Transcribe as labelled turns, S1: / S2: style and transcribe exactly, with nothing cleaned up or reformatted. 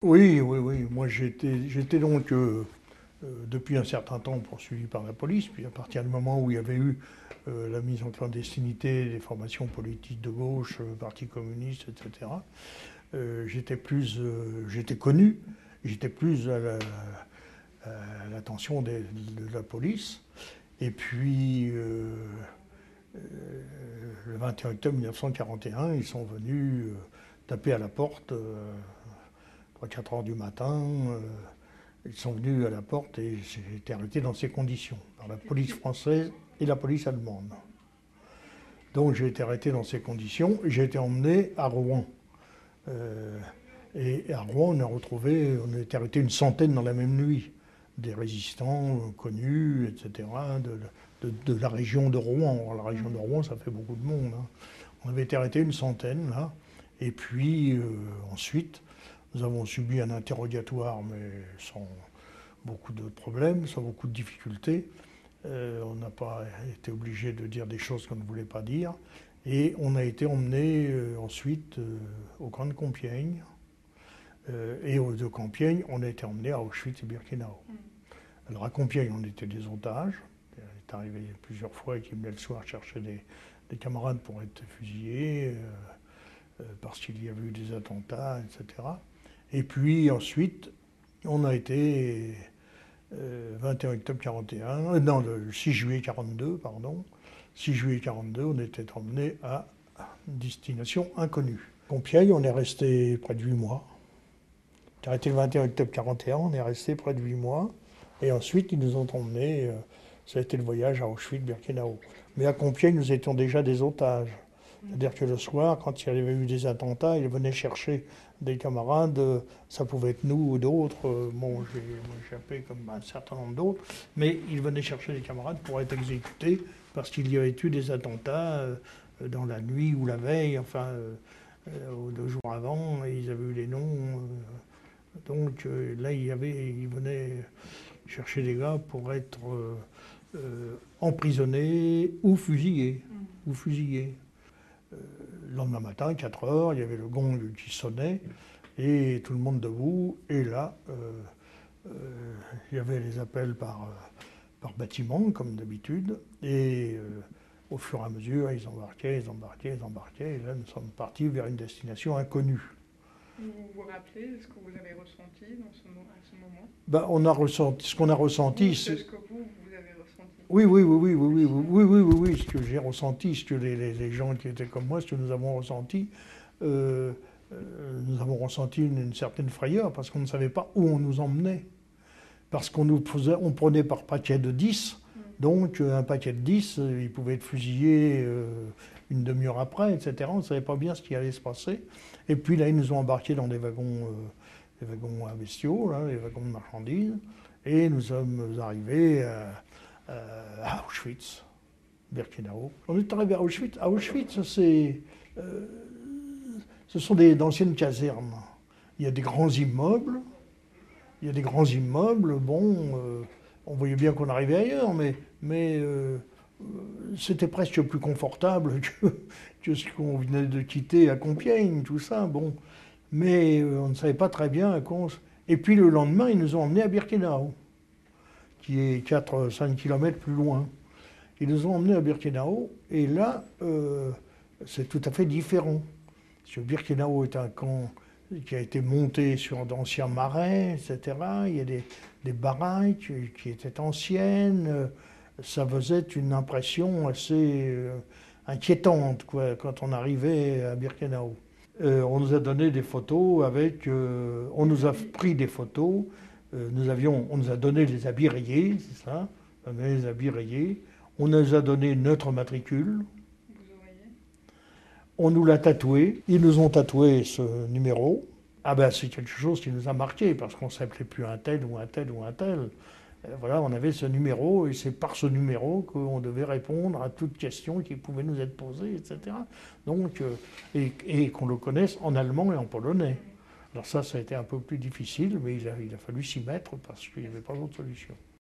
S1: Oui, oui, oui. Moi, j'étais, j'étais donc, euh, euh, depuis un certain temps, poursuivi par la police. Puis à partir du moment où il y avait eu euh, la mise en clandestinité des formations politiques de gauche, euh, Parti communiste, et cetera, euh, j'étais plus, euh, j'étais connu, j'étais plus à la- à l'attention des- de la police. Et puis, euh, euh, le vingt et un octobre mille neuf cent quarante et un, ils sont venus euh, taper à la porte. Euh, trois quatre heures du matin, euh, ils sont venus à la porte et j'ai été arrêté dans ces conditions, par la police française et la police allemande. Donc j'ai été arrêté dans ces conditions et j'ai été emmené à Rouen. Euh, et à Rouen, on a retrouvé, on a été arrêté une centaine dans la même nuit. Des résistants euh, connus, et cetera, de, de, de la région de Rouen. Alors, la région de Rouen, ça fait beaucoup de monde, hein. On avait été arrêté une centaine, là. Et puis, euh, ensuite, nous avons subi un interrogatoire, mais sans beaucoup de problèmes, sans beaucoup de difficultés. Euh, on n'a pas été obligé de dire des choses qu'on ne voulait pas dire. Et on a été emmené euh, ensuite euh, au camp de Compiègne. Euh, et au, de Compiègne, on a été emmené à Auschwitz et Birkenau. Mm. Alors à Compiègne, on était des otages. Il est arrivé plusieurs fois qu'ils venaient le soir chercher des, des camarades pour être fusillés, euh, euh, parce qu'il y avait eu des attentats, et cetera. Et puis ensuite, on a été, euh, vingt et un octobre quarante et un, euh, non, le six juillet quarante-deux, pardon, six juillet quarante-deux, on était emmené à une destination inconnue. Compiègne, on est resté près de huit mois. On est arrêté le vingt et un octobre quarante et un, on est resté près de huit mois. Et ensuite, ils nous ont emmenés, euh, ça a été le voyage à Auschwitz-Birkenau. Mais à Compiègne, nous étions déjà des otages. C'est-à-dire que le soir, quand il y avait eu des attentats, ils venaient chercher des camarades, ça pouvait être nous ou d'autres, bon, j'ai échappé comme un certain nombre d'autres, mais ils venaient chercher des camarades pour être exécutés parce qu'il y avait eu des attentats dans la nuit ou la veille, enfin, euh, deux jours avant, et ils avaient eu les noms. Donc là, il y avait, ils venaient chercher des gars pour être euh, emprisonnés ou fusillés. Mmh. Ou fusillés. Le lendemain matin, quatre heures, il y avait le gong qui sonnait, et tout le monde debout, et là, euh, euh, il y avait les appels par, euh, par bâtiment, comme d'habitude, et euh, au fur et à mesure, ils embarquaient, ils embarquaient, ils embarquaient, et là, nous sommes partis vers une destination inconnue.
S2: Vous vous rappelez ce que vous avez ressenti dans ce, à ce moment?
S1: Ben, on a ressenti, ce qu'on a ressenti,
S2: c'est... Ce que vous, vous avez ressenti.
S1: Oui, oui, oui, oui, oui, oui, oui, oui, oui, oui, ce que j'ai ressenti, ce que les, les, les gens qui étaient comme moi, ce que nous avons ressenti, euh, euh, nous avons ressenti une, une certaine frayeur parce qu'on ne savait pas où on nous emmenait. Parce qu'on nous faisait, on prenait par paquet de dix, mmh. donc euh, un paquet de dix, euh, il pouvait être fusillé euh, une demi-heure après, et cetera. On ne savait pas bien ce qui allait se passer. Et puis là, ils nous ont embarqués dans des wagons, euh, des wagons à bestiaux, là, des wagons de marchandises, et nous sommes arrivés à, à Auschwitz, Birkenau. On est arrivé à Auschwitz. À Auschwitz, c'est, euh, ce sont des, d'anciennes casernes. Il y a des grands immeubles. Il y a des grands immeubles. Bon, euh, on voyait bien qu'on arrivait ailleurs, mais, mais euh, c'était presque plus confortable que, que ce qu'on venait de quitter à Compiègne, tout ça. Bon, mais euh, on ne savait pas très bien à cause. Et puis le lendemain, ils nous ont emmenés à Birkenau, qui est quatre à cinq kilomètres plus loin. Ils nous ont emmenés à Birkenau, et là, euh, c'est tout à fait différent. Parce que Birkenau est un camp qui a été monté sur d'anciens marais, et cetera. Il y a des, des baraques qui étaient anciennes. Ça faisait une impression assez euh, inquiétante, quoi, quand on arrivait à Birkenau. Euh, on nous a donné des photos avec... Euh, on nous a pris des photos. Euh, nous avions, on nous a donné les habits rayés, c'est ça, on a donné les habits rayés. On nous a donné notre matricule. On nous l'a tatoué. Ils nous ont tatoué ce numéro. Ah ben c'est quelque chose qui nous a marqué parce qu'on ne s'appelait plus un tel ou un tel ou un tel. Euh, voilà, on avait ce numéro et c'est par ce numéro qu'on devait répondre à toute question qui pouvait nous être posée, et cetera. Donc, euh, et, et qu'on le connaisse en allemand et en polonais. Alors ça, ça a été un peu plus difficile, mais il a, il a fallu s'y mettre parce qu'il n'y avait pas d'autre solution.